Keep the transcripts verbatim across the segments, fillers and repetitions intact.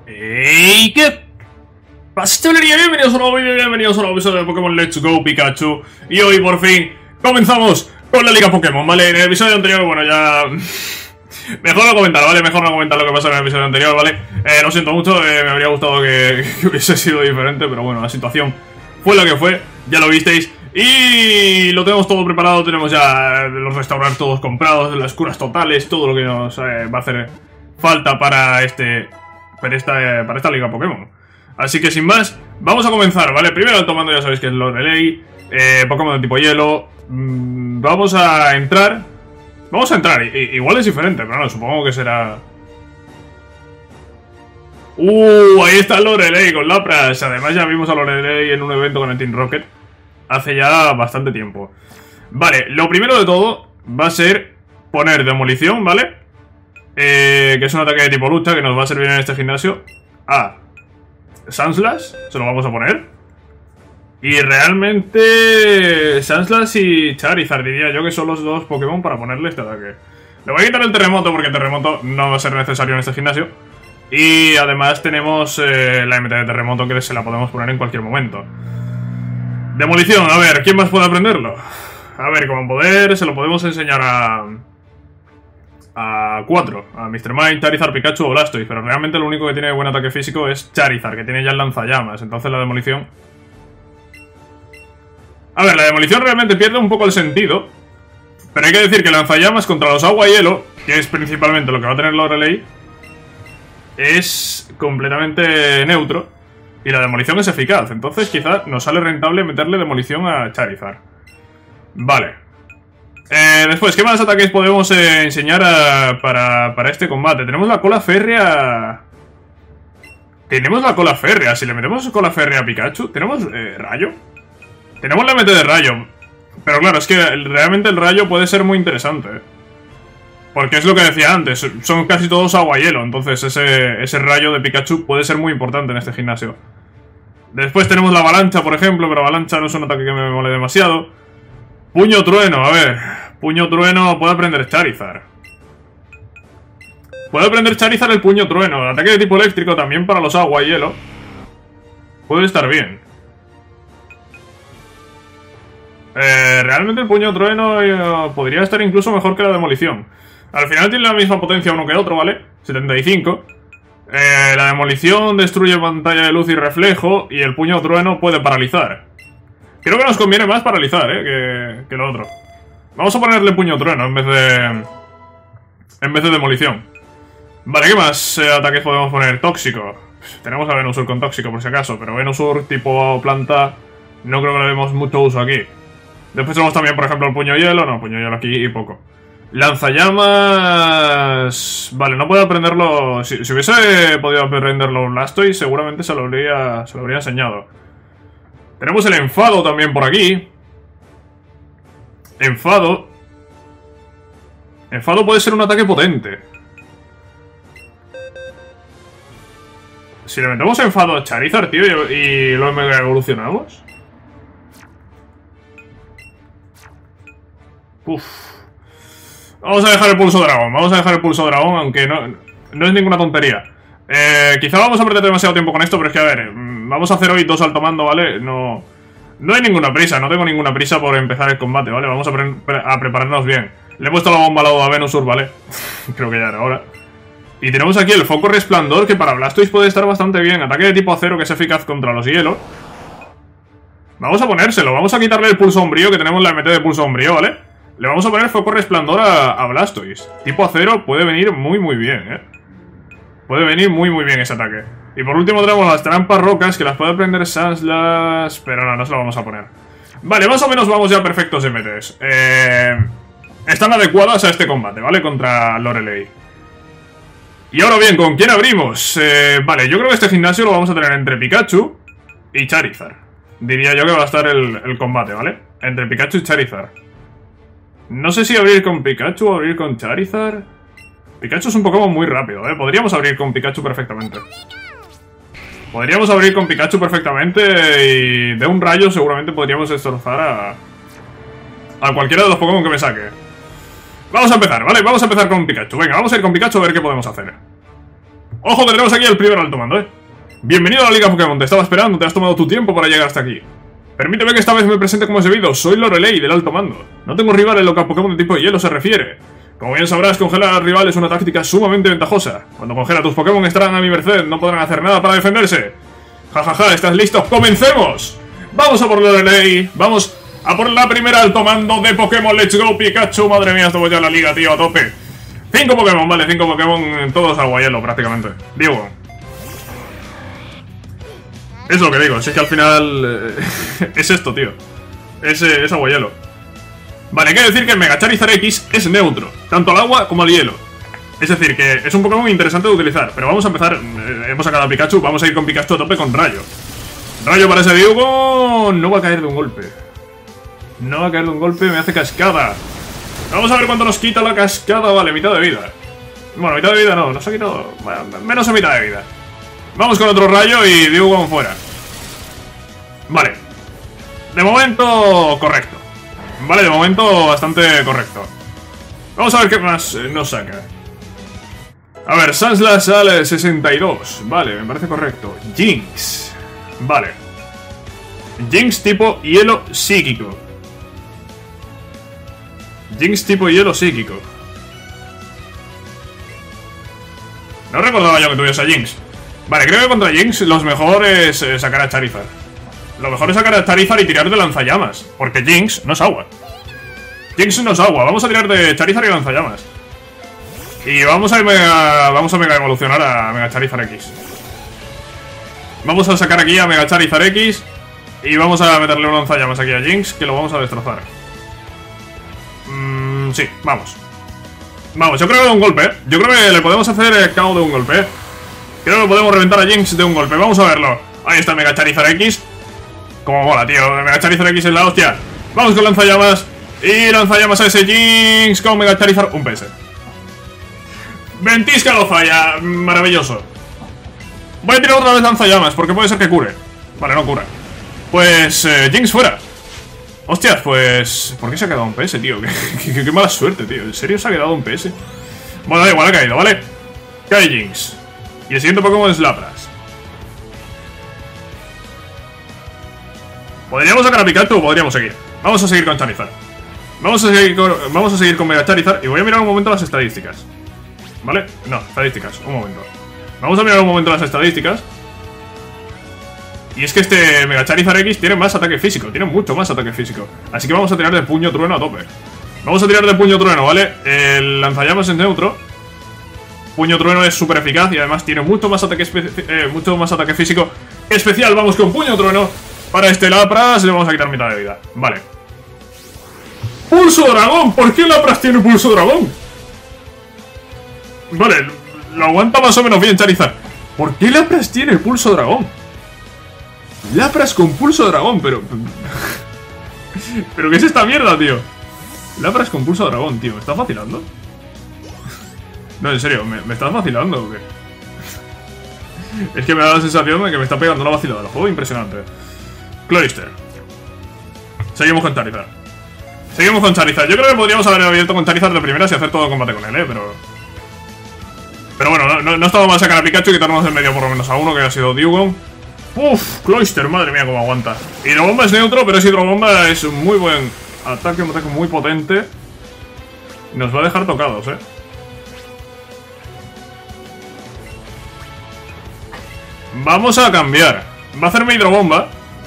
¡Ey! ¿Qué pasa, chavalería? Bienvenidos a un nuevo vídeo, bienvenidos a un nuevo episodio de Pokémon Let's Go Pikachu. Y hoy, por fin, comenzamos con la Liga Pokémon, ¿vale? En el episodio anterior, bueno, ya... Mejor no comentar, ¿vale? Mejor no comentar lo que pasó en el episodio anterior, ¿vale? Eh, lo siento mucho, eh, me habría gustado que, que hubiese sido diferente, pero bueno, la situación fue la que fue, ya lo visteis. Y lo tenemos todo preparado, tenemos ya los restaurantes todos comprados, las curas totales, todo lo que nos eh, va a hacer falta para este... Para esta, para esta Liga Pokémon. Así que sin más, vamos a comenzar, ¿vale? Primero al tomando, ya sabéis que es Lorelei, eh, Pokémon de tipo hielo. mm, Vamos a entrar Vamos a entrar, I igual es diferente, pero no, supongo que será... Uh, ahí está Lorelei con Lapras. Además ya vimos a Lorelei en un evento con el Team Rocket hace ya bastante tiempo. Vale, lo primero de todo va a ser poner demolición, ¿vale? Eh, que es un ataque de tipo lucha que nos va a servir en este gimnasio. A Sandslash, se lo vamos a poner. Y realmente Sandslash y Charizard diría yo que son los dos Pokémon para ponerle este ataque. Le voy a quitar el terremoto porque el terremoto no va a ser necesario en este gimnasio. Y además tenemos eh, la M T de terremoto que se la podemos poner en cualquier momento. Demolición, a ver, ¿quién más puede aprenderlo? A ver, como poder se lo podemos enseñar a... A cuatro, a mister Mime, Charizard, Pikachu o Blastoise. Pero realmente lo único que tiene buen ataque físico es Charizard, que tiene ya el lanzallamas. Entonces la demolición... A ver, la demolición realmente pierde un poco el sentido. Pero hay que decir que el lanzallamas contra los agua y hielo, que es principalmente lo que va a tener Lorelei, es completamente neutro. Y la demolición es eficaz. Entonces quizás nos sale rentable meterle demolición a Charizard. Vale. Eh, después, ¿qué más ataques podemos eh, enseñar a, para, para este combate? Tenemos la cola férrea. Tenemos la cola férrea. Si le metemos cola férrea a Pikachu, ¿tenemos eh, rayo? Tenemos la mete de rayo. Pero claro, es que realmente el rayo puede ser muy interesante. Porque es lo que decía antes, son casi todos agua y hielo. Entonces ese, ese rayo de Pikachu puede ser muy importante en este gimnasio. Después tenemos la avalancha, por ejemplo. Pero avalancha no es un ataque que me mole demasiado. Puño trueno, a ver. Puño trueno puede aprender Charizard. Puede aprender Charizard el puño trueno. El ataque de tipo eléctrico también para los agua y hielo puede estar bien. Eh, realmente el puño trueno eh, podría estar incluso mejor que la demolición. Al final tiene la misma potencia uno que otro, ¿vale? setenta y cinco. Eh, la demolición destruye pantalla de luz y reflejo. Y el puño trueno puede paralizar. Creo que nos conviene más paralizar, eh, que, que lo otro. Vamos a ponerle puño trueno en vez de... En vez de demolición. Vale, ¿qué más eh, ataques podemos poner? Tóxico. Tenemos a Venusaur con tóxico por si acaso, pero Venusaur tipo planta no creo que le demos mucho uso aquí. Después tenemos también, por ejemplo, el puño hielo. No, puño hielo aquí y poco. Lanzallamas... Vale, no puedo aprenderlo... Si, si hubiese podido aprenderlo Blastoise, seguramente se lo habría, se lo habría enseñado. Tenemos el enfado también por aquí. Enfado. Enfado puede ser un ataque potente. Si le metemos enfado a Charizard, tío, y, y lo mega evolucionamos. Uf. Vamos a dejar el pulso dragón. Vamos a dejar el pulso dragón, aunque no, no es ninguna tontería. Eh, quizá vamos a perder demasiado tiempo con esto, pero es que, a ver, vamos a hacer hoy dos alto mando, ¿vale? No, no hay ninguna prisa, no tengo ninguna prisa por empezar el combate, ¿vale? Vamos a, pre a prepararnos bien. Le he puesto la bomba al lado a Venusaur, ¿vale? Creo que ya era hora. Y tenemos aquí el foco resplandor, que para Blastoise puede estar bastante bien. Ataque de tipo acero que es eficaz contra los hielos. Vamos a ponérselo, vamos a quitarle el pulso umbrío, que tenemos la M T de pulso umbrío, ¿vale? Le vamos a poner foco resplandor a, a Blastoise. Tipo acero puede venir muy muy bien, ¿eh? Puede venir muy muy bien ese ataque. Y por último tenemos las trampas rocas, que las puede aprender Sandslash, pero no, no se lo vamos a poner. Vale, más o menos vamos ya perfectos M Ts. Eh, están adecuadas a este combate, ¿vale? Contra Lorelei. Y ahora bien, ¿con quién abrimos? Eh, vale, yo creo que este gimnasio lo vamos a tener entre Pikachu y Charizard. Diría yo que va a estar el, el combate, ¿vale? Entre Pikachu y Charizard. No sé si abrir con Pikachu o abrir con Charizard. Pikachu es un Pokémon muy rápido, ¿eh? Podríamos abrir con Pikachu perfectamente. Podríamos abrir con Pikachu perfectamente y de un rayo seguramente podríamos destrozar a... A cualquiera de los Pokémon que me saque. Vamos a empezar, ¿vale? Vamos a empezar con Pikachu. Venga, vamos a ir con Pikachu a ver qué podemos hacer. Ojo que tenemos aquí el primer alto mando, eh. Bienvenido a la Liga Pokémon, te estaba esperando, te has tomado tu tiempo para llegar hasta aquí. Permíteme que esta vez me presente como es debido, soy Lorelei del alto mando. No tengo rival en lo que a Pokémon de tipo hielo se refiere. Como bien sabrás, congelar al rival es una táctica sumamente ventajosa. Cuando congela tus Pokémon estarán a mi merced, no podrán hacer nada para defenderse. Jajaja, ja, ja, ¿estás listo? ¡Comencemos! Vamos a por Lorelei, vamos a por la primera alto mando de Pokémon. Let's go, Pikachu. Madre mía, esto voy ya a la liga, tío, a tope. Cinco Pokémon, vale, cinco Pokémon, todos agua hielo prácticamente. Digo. Es lo que digo, si es que al final eh, es esto, tío. Es, eh, es agua hielo. Vale, hay que decir que el Mega Charizard X es neutro, tanto al agua como al hielo. Es decir, que es un Pokémon interesante de utilizar. Pero vamos a empezar, eh, hemos sacado a Pikachu, vamos a ir con Pikachu a tope con Rayo. Rayo para ese Dewgong, no va a caer de un golpe. No va a caer de un golpe, me hace cascada. Vamos a ver cuánto nos quita la cascada, vale, mitad de vida. Bueno, mitad de vida no, nos ha quitado, bueno, menos de mitad de vida. Vamos con otro Rayo y Dewgong fuera. Vale. De momento, correcto. Vale, de momento bastante correcto. Vamos a ver qué más eh, nos saca. A ver, Sansla sale sesenta y dos. Vale, me parece correcto. Jinx. Vale. Jinx tipo hielo psíquico. Jinx tipo hielo psíquico. No recordaba yo que tuviese a Jinx. Vale, creo que contra Jinx lo mejor es eh, sacar a Charizard. Lo mejor es sacar a Charizard y tirar de lanzallamas. Porque Jinx no es agua. Jinx no es agua. Vamos a tirar de Charizard y lanzallamas. Y vamos a mega, vamos a mega evolucionar a Mega Charizard X. Vamos a sacar aquí a Mega Charizard X. Y vamos a meterle un lanzallamas aquí a Jinx, que lo vamos a destrozar. Mmm, sí, vamos. Vamos, yo creo que de un golpe, ¿eh? Yo creo que le podemos hacer el K O de un golpe, ¿eh? Creo que podemos reventar a Jinx de un golpe. Vamos a verlo. Ahí está Mega Charizard X. Como mola, tío. Mega Charizard X es la hostia. Vamos con lanzallamas. Y lanzallamas a ese Jinx con Mega Charizard. Un P S. Ventisca lo falla. Maravilloso. Voy a tirar otra vez lanzallamas porque puede ser que cure. Vale, no cura. Pues eh, Jinx fuera. Hostias, pues... ¿por qué se ha quedado un P S, tío? Qué, qué, qué mala suerte, tío. ¿En serio se ha quedado un P S? Bueno, da igual, ha caído, ¿vale? Cae Jinx. Y el siguiente Pokémon es Lapras. ¿Podríamos sacar a Pikachu o podríamos seguir? Vamos a seguir con Charizard. Vamos a seguir con, vamos a seguir con Mega Charizard. Y voy a mirar un momento las estadísticas. ¿Vale? No, estadísticas, un momento. Vamos a mirar un momento las estadísticas. Y es que este Mega Charizard X tiene más ataque físico. Tiene mucho más ataque físico. Así que vamos a tirar de puño trueno a tope. Vamos a tirar de puño trueno, ¿vale? El lanzallamas es neutro. Puño trueno es súper eficaz y además tiene mucho más ataque eh, mucho más ataque físico especial. Vamos con puño trueno. Para este Lapras le vamos a quitar mitad de vida. Vale. ¡Pulso dragón! ¿Por qué Lapras tiene pulso dragón? Vale, lo aguanta más o menos bien Charizard. ¿Por qué Lapras tiene pulso dragón? Lapras con pulso dragón, pero... ¿Pero qué es esta mierda, tío? Lapras con pulso dragón, tío. ¿Me estás vacilando? No, en serio, ¿me, me estás vacilando o qué? Es que me da la sensación de que me está pegando la vacilada del juego. Impresionante. Cloyster. Seguimos con Charizard. Seguimos con Charizard. Yo creo que podríamos haber abierto con Charizard de primeras y hacer todo combate con él, eh, pero... Pero bueno, no, no, no estaba mal sacar a Pikachu y quitarnos en medio por lo menos a uno, que ha sido Dewgong. Uff, Cloyster, madre mía, cómo aguanta. Hidrobomba es neutro, pero ese Hidrobomba es un muy buen ataque, un ataque muy potente. Nos va a dejar tocados, eh. Vamos a cambiar. Va a hacerme Hidrobomba.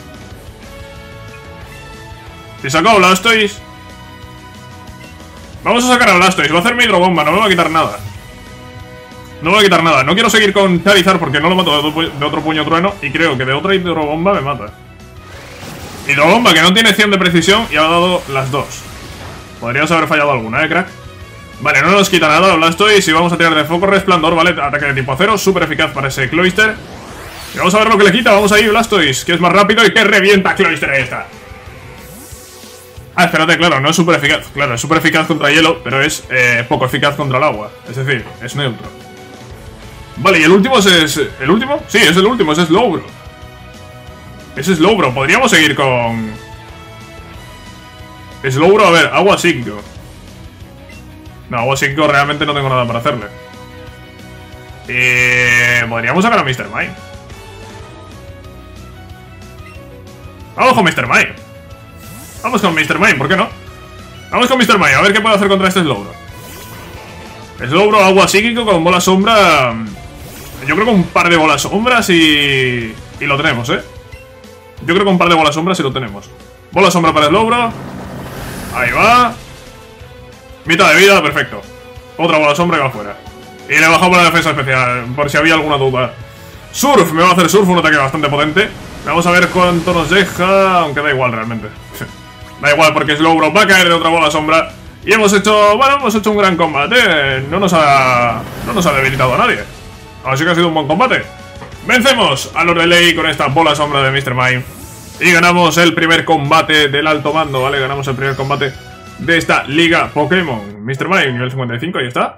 Si saco a Blastoise. Vamos a sacar a Blastoise. Va a hacerme Hidrobomba, no me va a quitar nada. No me va a quitar nada. No quiero seguir con Charizard porque no lo mato de otro puño trueno. Y creo que de otra Hidrobomba me mata. Hidrobomba que no tiene cien de precisión y ha dado las dos. Podrías haber fallado alguna, eh, crack. Vale, no nos quita nada Blastoise y vamos a tirar de foco resplandor, ¿vale? Ataque de tipo acero, súper eficaz para ese Cloyster. Y vamos a ver lo que le quita. Vamos ahí, Blastoise, que es más rápido y que revienta Cloyster. Ahí está. Ah, espérate, claro, no es súper eficaz. Claro, es súper eficaz contra hielo, pero es eh, poco eficaz contra el agua. Es decir, es neutro. Vale, y el último es... es ¿el último? Sí, es el último, es Slowbro. Es Slowbro, podríamos seguir con... Slowbro, a ver, agua psíquico. No, agua psíquico realmente no tengo nada para hacerle. Eh... Eh, podríamos sacar a mister Mime. Vamos con mister Mime. Vamos con mister Mime, ¿por qué no? Vamos con mister Mime, a ver qué puede hacer contra este Slowbro. Slowbro, agua psíquico con bola sombra. Yo creo que un par de bolas sombras y... Y lo tenemos, ¿eh? Yo creo que un par de bolas sombras y lo tenemos. Bola sombra para Slowbro. Ahí va. Mitad de vida, perfecto. Otra bola sombra y va fuera. Y le bajamos la defensa especial, por si había alguna duda. Surf, me va a hacer Surf, un ataque bastante potente. Vamos a ver cuánto nos deja, aunque da igual realmente. Da igual porque Slowbro va a caer de otra bola sombra. Y hemos hecho, bueno, hemos hecho un gran combate. No nos ha, no nos ha debilitado a nadie. Así que ha sido un buen combate. Vencemos a los de Ley con esta bola sombra de mister Mime. Y ganamos el primer combate del alto mando, ¿vale? Ganamos el primer combate de esta liga Pokémon. mister Mime, nivel cincuenta y cinco, ahí está.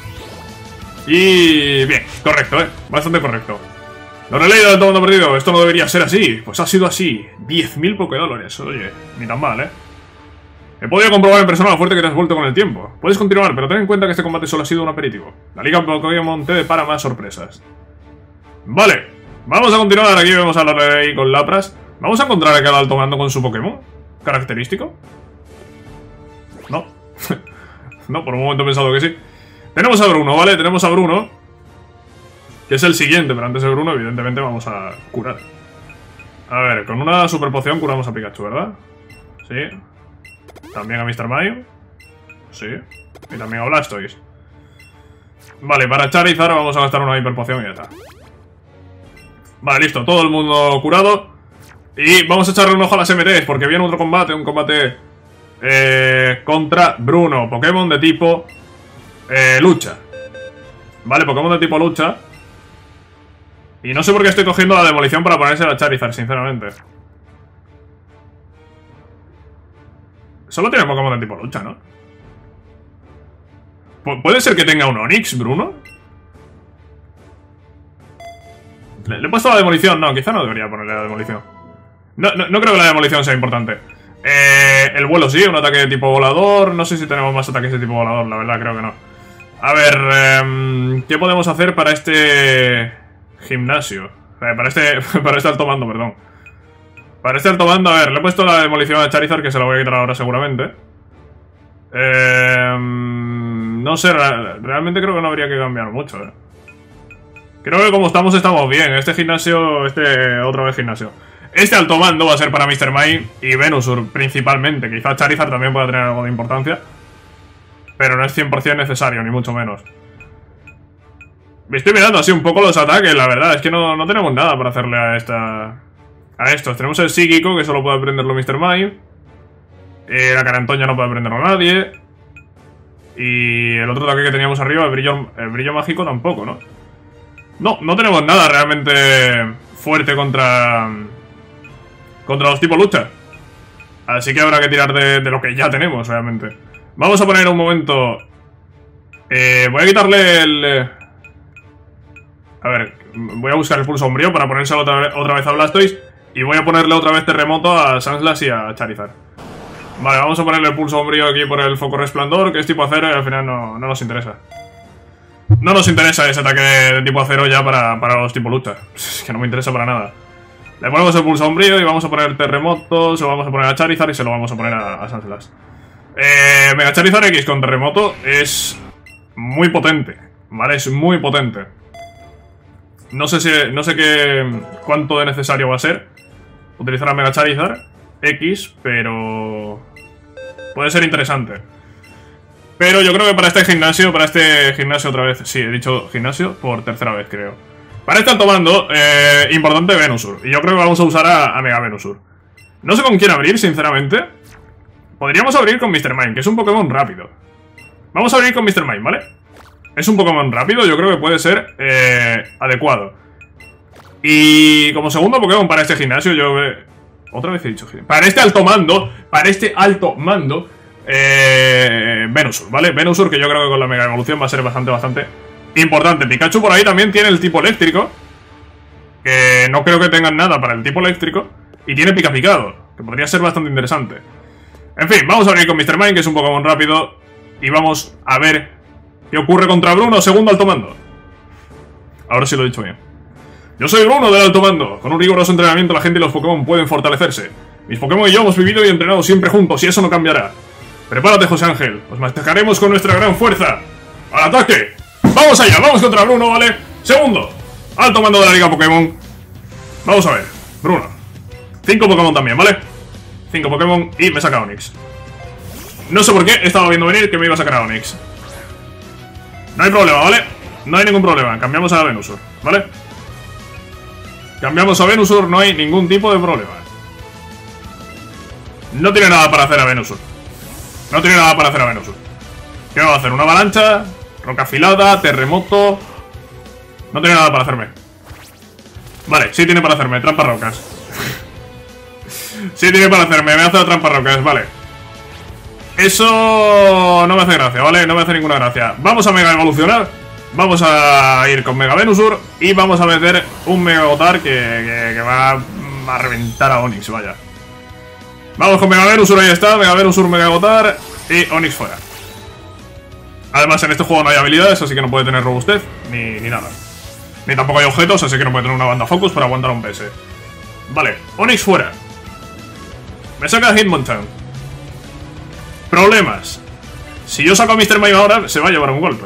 Y bien, correcto, ¿eh? Bastante correcto. Lo relay del alto mando perdido, esto no debería ser así. Pues ha sido así. diez mil Pokédólares, oye, ni tan mal, ¿eh? He podido comprobar en persona lo fuerte que te has vuelto con el tiempo. Puedes continuar, pero ten en cuenta que este combate solo ha sido un aperitivo. La liga Pokémon te depara más sorpresas. Vale, vamos a continuar. Aquí vemos a la Relay con Lapras. Vamos a encontrar a cada alto mando con su Pokémon característico. No. No, por un momento he pensado que sí. Tenemos a Bruno, ¿vale? Tenemos a Bruno, que es el siguiente, pero antes de Bruno, evidentemente, vamos a curar. A ver, con una super poción curamos a Pikachu, ¿verdad? Sí. También a mister Mime. Sí. Y también a Blastoise. Vale, para Charizard vamos a gastar una hiper poción y ya está. Vale, listo, todo el mundo curado. Y vamos a echarle un ojo a las M Ts, porque viene otro combate, un combate eh, contra Bruno, Pokémon de tipo eh, lucha. Vale, Pokémon de tipo lucha. Y no sé por qué estoy cogiendo la demolición para ponerse a Charizard, sinceramente. Solo tiene Pokémon de tipo lucha, ¿no? Pu- ¿Puede ser que tenga un Onix, Bruno? ¿Le, ¿Le he puesto la demolición? No, quizá no debería ponerle la demolición. No, no, no creo que la demolición sea importante. Eh, el vuelo sí, un ataque de tipo volador. No sé si tenemos más ataques de tipo volador, la verdad, creo que no. A ver, eh, ¿qué podemos hacer para este gimnasio? Eh, para este para este alto mando, perdón. Para este alto mando, a ver, le he puesto la demolición a Charizard, que se la voy a quitar ahora seguramente. Eh, no sé, realmente creo que no habría que cambiar mucho, eh. Creo que como estamos, estamos bien. Este gimnasio, este otra vez gimnasio. Este alto mando va a ser para mister Mime y Venusaur principalmente. Quizás Charizard también pueda tener algo de importancia, pero no es cien por cien necesario, ni mucho menos. Me estoy mirando así un poco los ataques, la verdad. Es que no, no tenemos nada para hacerle a esta... A estos. Tenemos el psíquico, que solo puede aprenderlo mister Mime. Eh, la carantoña no puede aprenderlo nadie. Y el otro ataque que teníamos arriba, el brillo, el brillo mágico, tampoco, ¿no? No, no tenemos nada realmente fuerte contra... Contra los tipos lucha. Así que habrá que tirar de, de lo que ya tenemos, realmente. Vamos a poner un momento... Eh, voy a quitarle el... A ver, voy a buscar el pulso sombrío para ponérselo otra vez, otra vez a Blastoise. Y voy a ponerle otra vez terremoto a Sandslash y a Charizard. Vale, vamos a ponerle el pulso sombrío aquí por el foco resplandor, que es tipo acero y al final no, no nos interesa. No nos interesa ese ataque de tipo acero ya para, para los tipo lucha. Es que no me interesa para nada. Le ponemos el pulso sombrío y vamos a poner terremoto, se lo vamos a poner a Charizard y se lo vamos a poner a, a Sandslash. Eh, Mega Charizard X con terremoto es muy potente, ¿vale? Es muy potente. No sé si, no sé qué, cuánto de necesario va a ser utilizar a Mega Charizard X, pero puede ser interesante. Pero yo creo que para este gimnasio, para este gimnasio otra vez, sí, he dicho gimnasio por tercera vez, creo. Para este alto mando, eh, importante Venusaur. Y yo creo que vamos a usar a, a Mega Venusaur. No sé con quién abrir, sinceramente. Podríamos abrir con mister Mime, que es un Pokémon rápido. Vamos a abrir con mister Mime, ¿vale? Es un Pokémon rápido, yo creo que puede ser eh, adecuado. Y como segundo Pokémon para este gimnasio, yo... Eh, otra vez he dicho gimnasio. Para este alto mando, para este alto mando... Eh, Venusaur, ¿vale? Venusaur, que yo creo que con la Mega Evolución va a ser bastante, bastante importante. Pikachu por ahí también tiene el tipo eléctrico, que no creo que tengan nada para el tipo eléctrico. Y tiene Pica Picado, que podría ser bastante interesante. En fin, vamos a abrir con mister Mime, que es un Pokémon rápido. Y vamos a ver qué ocurre contra Bruno, segundo alto mando. Ahora sí lo he dicho bien. Yo soy Bruno del Alto Mando. Con un riguroso entrenamiento la gente y los Pokémon pueden fortalecerse. Mis Pokémon y yo hemos vivido y entrenado siempre juntos y eso no cambiará. Prepárate, José Ángel. Os machacaremos con nuestra gran fuerza. ¡Al ataque! ¡Vamos allá! ¡Vamos contra Bruno, ¿vale? Segundo. Alto Mando de la Liga Pokémon. Vamos a ver. Bruno. Cinco Pokémon también, ¿vale? Cinco Pokémon y me saca Onix. No sé por qué estaba viendo venir que me iba a sacar a Onix. No hay problema, ¿vale? No hay ningún problema. Cambiamos a Venusaur, ¿vale? Cambiamos a Venusaur, no hay ningún tipo de problema. No tiene nada para hacer a Venusaur. No tiene nada para hacer a Venusaur. ¿Qué va a hacer? ¿Una avalancha? ¿Roca afilada? ¿Terremoto? No tiene nada para hacerme. Vale, sí tiene para hacerme. Trampas rocas. Sí tiene para hacerme. Me hace trampas rocas, vale. Eso no me hace gracia, ¿vale? No me hace ninguna gracia. Vamos a mega evolucionar. Vamos a ir con Mega Venusaur. Y vamos a meter un Mega Gotar que, que, que va a reventar a Onix, vaya. Vamos con Mega Venusaur, ahí está. Mega Venusaur, Mega Gotar y Onix fuera. Además en este juego no hay habilidades, así que no puede tener robustez ni, ni nada. Ni tampoco hay objetos, así que no puede tener una banda focus para aguantar un P S. Vale, Onix fuera. Me saca Hitmonchan. Problemas. Si yo saco a mister Mime ahora, se va a llevar un golpe.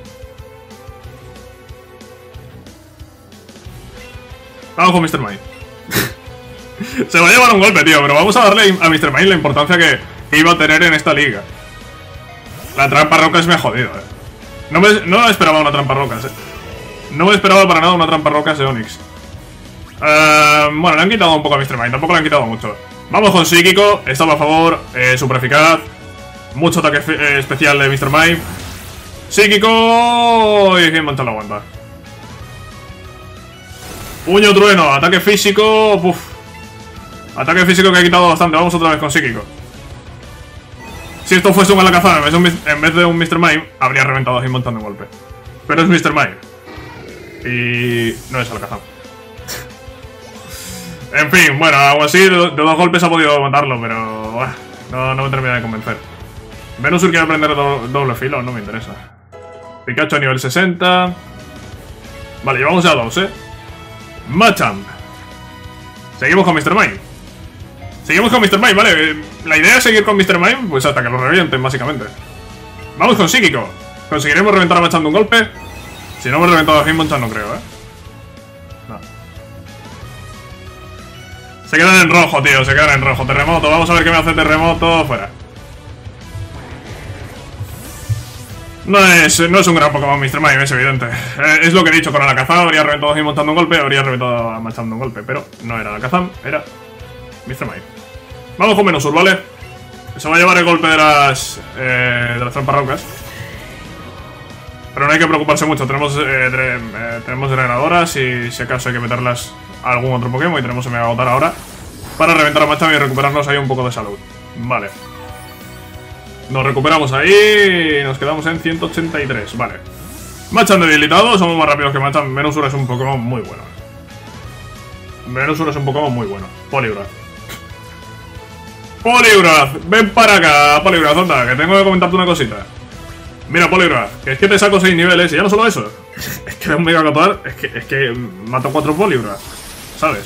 Vamos con mister Mime. Se va a llevar un golpe, tío, pero vamos a darle a mister Mime la importancia que iba a tener en esta liga. La trampa rocas me ha jodido, eh. No me, no me esperaba una trampa rocas, eh. No me esperaba para nada una trampa rocas de Onix. Uh, bueno, le han quitado un poco a mister Mime, tampoco le han quitado mucho. Vamos con Psíquico, estaba a favor, eh, super eficaz. Mucho ataque eh, especial de mister Mime. Psíquico y Hitmonchan lo aguanta. Puño trueno, ataque físico. Uf. Ataque físico que ha quitado bastante. Vamos otra vez con Psíquico. Si esto fuese un Alakazam en vez de un, en vez de un mister Mime, habría reventado a Hitmonchan de golpe. Pero es mister Mime. Y no es Alakazam. En fin, bueno, algo así, de, de dos golpes ha podido matarlo, pero uh, no, no me termina de convencer. Venusaur quiere aprender do, doble filo, no me interesa. Pikachu a nivel sesenta. Vale, llevamos ya dos, eh. Machamp. Seguimos con mister Mime. Seguimos con mister Mime, vale. La idea es seguir con mister Mime, pues hasta que lo revienten, básicamente. Vamos con Psíquico. ¿Conseguiremos reventar a Machamp de un golpe? Si no hemos reventado a Hitmonchan, no creo, eh. No. Se quedan en rojo, tío, se quedan en rojo. Terremoto, vamos a ver qué me hace terremoto. Fuera. No es, no es un gran Pokémon mister Mime, es evidente. Eh, es lo que he dicho con Alakazam, habría reventado a Hitmonchan de un golpe, habría reventado a Machamp de un golpe, pero no era Alakazam, era mister Mime. Vamos con Venusaur, ¿vale? Se va a llevar el golpe de las eh, de las trampas rocas. Pero no hay que preocuparse mucho, tenemos eh, eh, tenemos drenadoras y si acaso hay que meterlas a algún otro Pokémon y tenemos el Mega Gotar ahora para reventar a Machamp y recuperarnos ahí un poco de salud. Vale. Nos recuperamos ahí y nos quedamos en ciento ochenta y tres, vale. Machamp debilitado, somos más rápidos que Machamp. Venusaur es un Pokémon muy bueno. Venusaur es un Pokémon muy bueno. Poliwrath. Poliwrath, ven para acá, Poliwrath, onda, que tengo que comentarte una cosita. Mira, Poliwrath, que es que te saco seis niveles y ya no solo eso. Es que de un Mega Gotar, es que, es que mato cuatro Poliwrath, ¿sabes?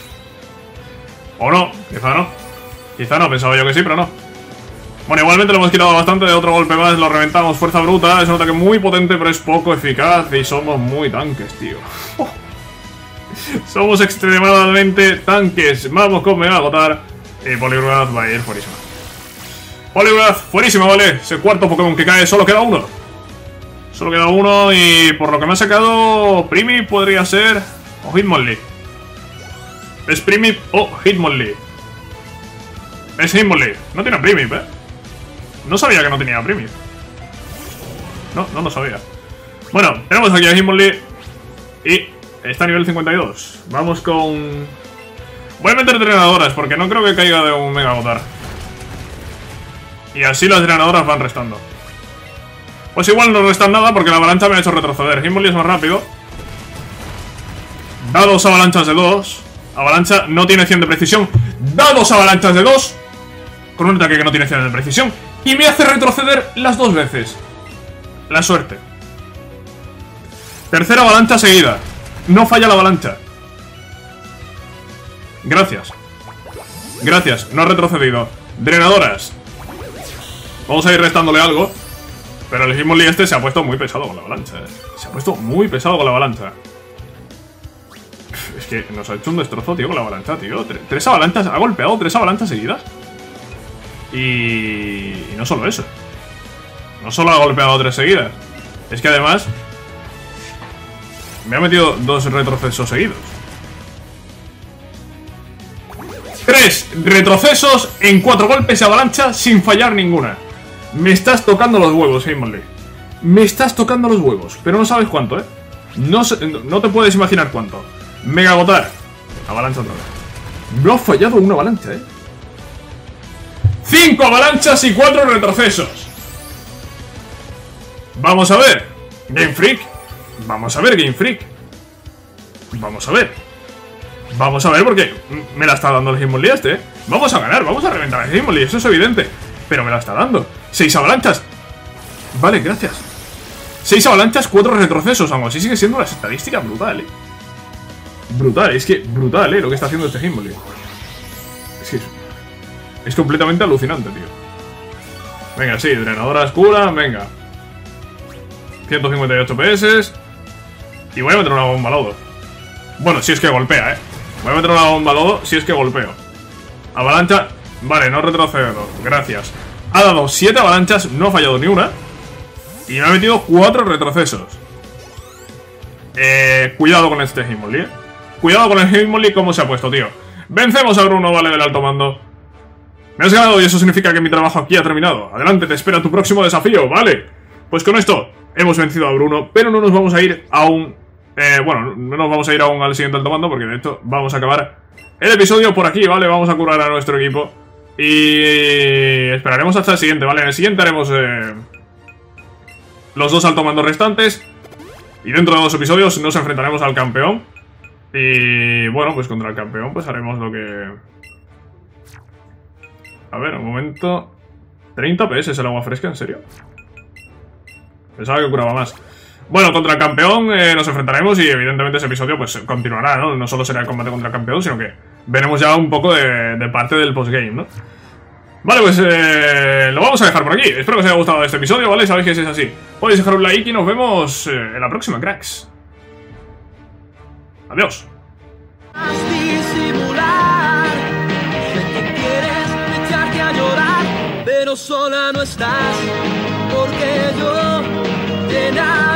O no, quizá no. Quizá no, pensaba yo que sí, pero no. Bueno, igualmente le hemos quitado bastante de otro golpe más, lo reventamos, fuerza bruta, es un ataque muy potente pero es poco eficaz y somos muy tanques, tío. Oh. Somos extremadamente tanques, vamos con Mega Gotar y Poliwrath va a ir fuerísima. Poliwrath, fuerísima, vale, ese cuarto Pokémon que cae, solo queda uno. Solo queda uno y por lo que me ha sacado Primi podría ser o Hitmonlee. Es Primi o Hitmonlee. Es Hitmonlee, no tiene Primi, ¿eh? No sabía que no tenía Primi. No, no lo sabía. Bueno, tenemos aquí a Hitmonlee y está a nivel cincuenta y dos. Vamos con... Voy a meter drenadoras porque no creo que caiga de un Mega Gotar. Y así las drenadoras van restando. Pues igual no restan nada porque la avalancha me ha hecho retroceder. Hitmonlee es más rápido. Da dos avalanchas de dos. Avalancha no tiene cien de precisión. Da dos avalanchas de dos. Con un ataque que no tiene cien de precisión. Y me hace retroceder las dos veces. La suerte. Tercera avalancha seguida. no falla la avalancha. Gracias. Gracias, no ha retrocedido. Drenadoras. Vamos a ir restándole algo. Pero el Hitmonlee este se ha puesto muy pesado con la avalancha, eh. Se ha puesto muy pesado con la avalancha. Es que nos ha hecho un destrozo, tío, con la avalancha, tío. Tres avalanchas, ha golpeado tres avalanchas seguidas. Y... y no solo eso. No solo ha golpeado tres seguidas. Es que además me ha metido dos retrocesos seguidos. Tres retrocesos en cuatro golpes de avalancha sin fallar ninguna. Me estás tocando los huevos, Hitmonlee. Me estás tocando los huevos. Pero no sabes cuánto, ¿eh? No, no te puedes imaginar cuánto. Mega agotar. Avalancha otra vez. No ha fallado una avalancha, ¿eh? Cinco avalanchas y cuatro retrocesos. Vamos a ver. Game Freak. Vamos a ver, Game Freak. Vamos a ver. Vamos a ver porque me la está dando el Hitmonlee este, ¿eh? Vamos a ganar, vamos a reventar al Hitmonlee, eso es evidente. Pero me la está dando. Seis avalanchas. Vale, gracias. Seis avalanchas, cuatro retrocesos. Aún así sigue siendo una estadística brutal, ¿eh? Brutal, es que brutal, ¿eh? Lo que está haciendo este Hitmonlee. Es que es, es completamente alucinante, tío. Venga, sí, drenadora oscura, venga. ciento cincuenta y ocho P S. Y voy a meter una bomba lodo. Bueno, si es que golpea, ¿eh? Voy a meter una bomba lodo si es que golpeo. Avalancha. Vale, no retrocedo. Gracias. Ha dado siete avalanchas, no ha fallado ni una. Y me ha metido cuatro retrocesos. Eh, cuidado con este Hitmonlee, ¿eh? Cuidado con el Hitmonlee, cómo se ha puesto, tío. Vencemos a Bruno, vale, del alto mando. Me has ganado y eso significa que mi trabajo aquí ha terminado. Adelante, te espera tu próximo desafío, ¿vale? Pues con esto hemos vencido a Bruno, pero no nos vamos a ir aún... Eh, bueno, no nos vamos a ir aún al siguiente alto mando, porque de hecho vamos a acabar el episodio por aquí, ¿vale? Vamos a curar a nuestro equipo. Y esperaremos hasta el siguiente, ¿vale? En el siguiente haremos eh, los dos alto mandos restantes. Y dentro de dos episodios nos enfrentaremos al campeón. Y bueno, pues contra el campeón pues haremos lo que... A ver, un momento... ¿treinta P S es el agua fresca? ¿En serio? Pensaba que curaba más. Bueno, contra el campeón eh, nos enfrentaremos y evidentemente ese episodio pues continuará, ¿no? No solo será el combate contra el campeón, sino que veremos ya un poco de, de parte del postgame, ¿no? Vale, pues eh, lo vamos a dejar por aquí. Espero que os haya gustado este episodio, ¿vale? Sabéis que si es así, podéis dejar un like y nos vemos eh, en la próxima, cracks. Adiós. Pero sola no estás, porque yo te